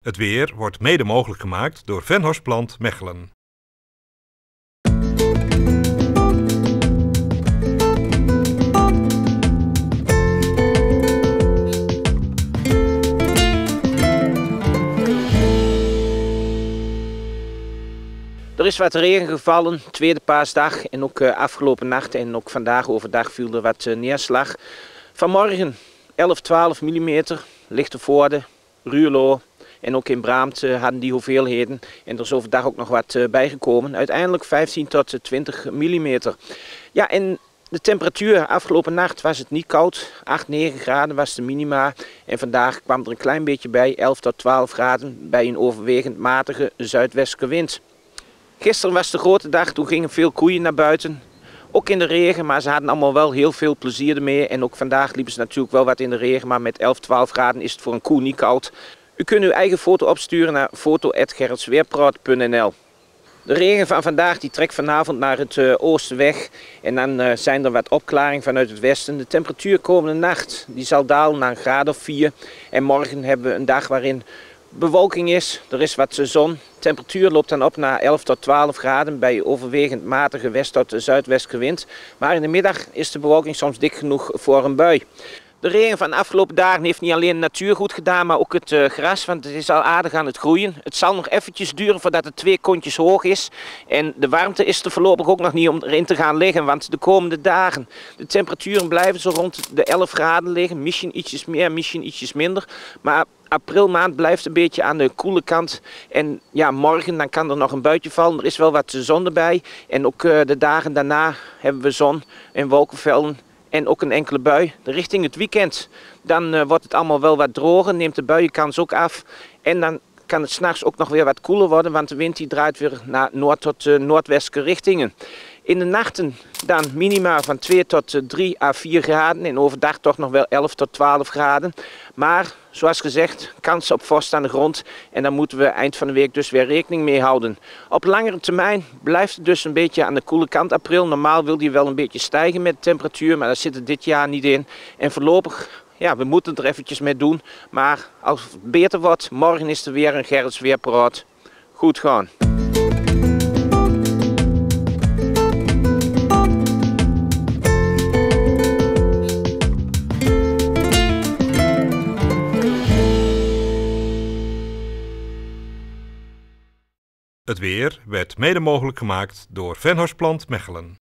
Het weer wordt mede mogelijk gemaakt door Venhorst Plant Mechelen. Er is wat regen gevallen, tweede paasdag en ook afgelopen nacht en ook vandaag overdag viel er wat neerslag. Vanmorgen 11-12 mm, Lichtenvoorde, Ruurlo en ook in Braamt hadden die hoeveelheden. En er is overdag ook nog wat bijgekomen. Uiteindelijk 15 tot 20 mm. Ja, en de temperatuur afgelopen nacht was het niet koud. 8-9 graden was de minima. En vandaag kwam er een klein beetje bij, 11 tot 12 graden bij een overwegend matige zuidwestelijke wind. Gisteren was de grote dag, toen gingen veel koeien naar buiten. Ook in de regen, maar ze hadden allemaal wel heel veel plezier ermee. En ook vandaag liepen ze natuurlijk wel wat in de regen, maar met 11-12 graden is het voor een koe niet koud. U kunt uw eigen foto opsturen naar foto@gerritsweerpraat.nl. De regen van vandaag die trekt vanavond naar het oosten weg. En dan zijn er wat opklaringen vanuit het westen. De temperatuur komende nacht die zal dalen naar een graad of 4. En morgen hebben we een dag waarin bewolking is, er is wat zon. De temperatuur loopt dan op naar 11 tot 12 graden bij overwegend matige west- tot zuidwestelijke wind. Maar in de middag is de bewolking soms dik genoeg voor een bui. De regen van de afgelopen dagen heeft niet alleen de natuur goed gedaan, maar ook het gras, want het is al aardig aan het groeien. Het zal nog eventjes duren voordat het 2 kontjes hoog is. En de warmte is er voorlopig ook nog niet om erin te gaan liggen, want de komende dagen, de temperaturen blijven zo rond de 11 graden liggen. Misschien ietsjes meer, misschien ietsjes minder. Maar aprilmaand blijft een beetje aan de koele kant. En ja, morgen dan kan er nog een buitje vallen. Er is wel wat zon erbij. En ook de dagen daarna hebben we zon en wolkenvelden. En ook een enkele bui. Richting het weekend, dan wordt het allemaal wel wat droger, neemt de buienkans ook af. En dan kan het 's nachts ook nog weer wat koeler worden, want de wind die draait weer naar noord- tot noordwestelijke richtingen. In de nachten dan minima van 2 tot 3 à 4 graden en overdag toch nog wel 11 tot 12 graden. Maar zoals gezegd, kans op vorst aan de grond en daar moeten we eind van de week dus weer rekening mee houden. Op langere termijn blijft het dus een beetje aan de koele kant april. Normaal wil die wel een beetje stijgen met de temperatuur, maar daar zit het dit jaar niet in. En voorlopig, ja, we moeten het er eventjes mee doen. Maar als het beter wordt, morgen is er weer een Gerrits Weerpraat. Goed gaan. Het weer werd mede mogelijk gemaakt door Venhorst Plant Mechelen.